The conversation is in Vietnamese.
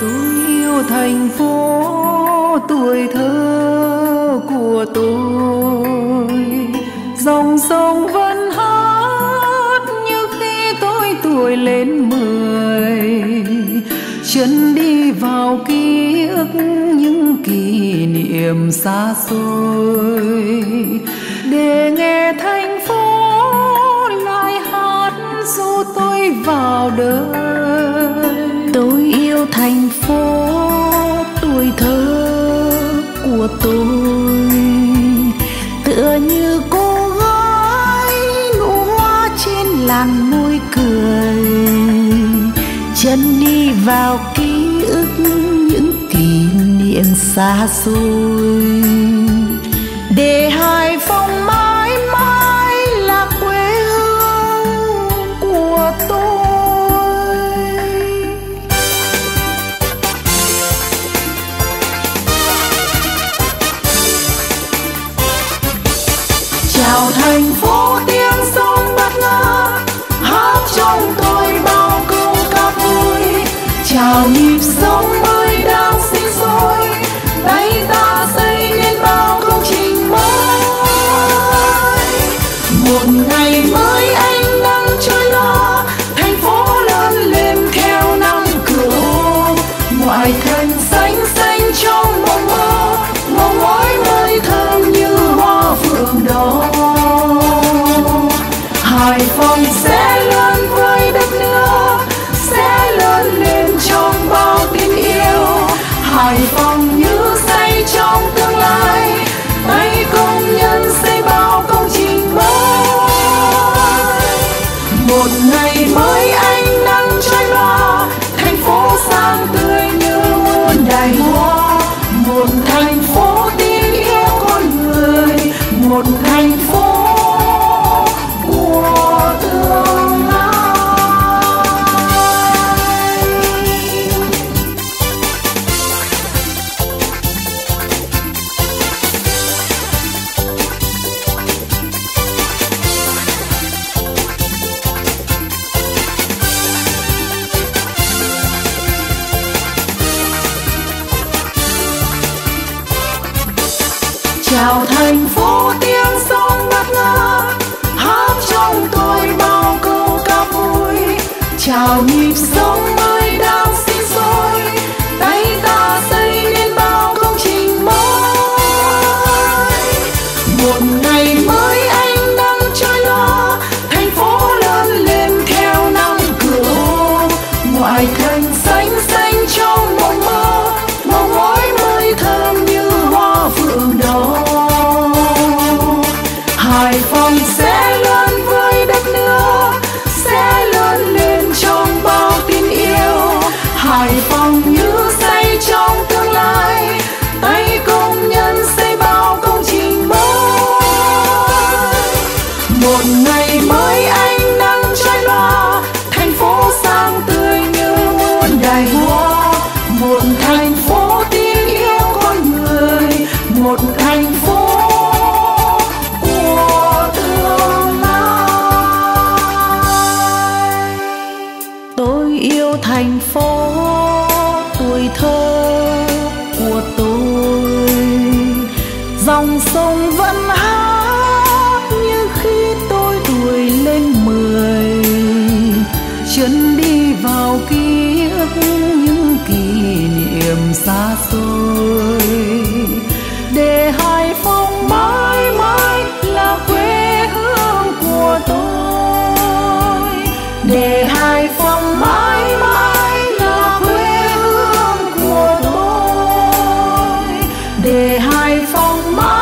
Tôi yêu thành phố tuổi thơ của tôi, dòng sông vẫn hát như khi tôi tuổi lên 10, chân đi vào ký ức những kỷ niệm xa xôi, để nghe thành phố lại hát ru tôi vào đời. Tôi yêu thành phố tuổi thơ của tôi, tựa như cô gái nụ hoa trên làn môi cười, chân đi vào ký ức những kỷ niệm xa xôi, để Hải Phòng mãi mãi là quê hương của tôi. Chào thành phố tiếng sông bát ngát, hát trong tôi bao câu ca vui. Chào nhịp sống mới đang sinh sôi, tay ta xây nên bao công trình mới. Một ngày mới ánh nắng trôi lo, thành phố lớn lên theo năm cửa. Ngoại thành xanh xanh trong mộng mơ, màu ngói mới thơm như hoa phượng đỏ. Hải Phòng sẽ lớn với đất nước, sẽ lớn lên trong bao tình yêu. Hải Phòng như say trong tương lai, tay công nhân xây bao công trình mới. Một ngày mới ánh nắng trôi loa, thành phố sáng tươi như muôn đài hoa. Một thành phố tin yêu con người, một thành phố của tương lai. Chào thành phố tiếng sông bát ngát, hát trong tôi bao câu ca vui. Chào nhịp sống mới đang sinh sôi, tay ta xây nên bao công trình mới. Một ngày mới ánh nắng trôi loa, thành phố lớn lên theo năm cửa. Ngoại thành xanh xanh trong mộng mơ, màu ngói mới thơm như hoa phượng đỏ. Hải Phòng sẽ lớn với đất nước, sẽ lớn lên trong bao tin yêu. Hải Phòng như say trong tương lai, tay công nhân xây bao công trình mới. Một ngày mới ánh nắng trôi loa, thành phố sáng tươi như muôn đài hoa. Một thành phố tin yêu con người, một thành phố của tương lai. Tôi yêu thành phố tuổi thơ của tôi, dòng sông vẫn hát như khi tôi tuổi lên 10, chân đi vào ký ức những kỷ niệm xa xôi, để Hải Phòng mãi mãi là quê hương của tôi. Để Hải Phòng mãi mãi là quê hương của tôi. Để Hải Phòng mãi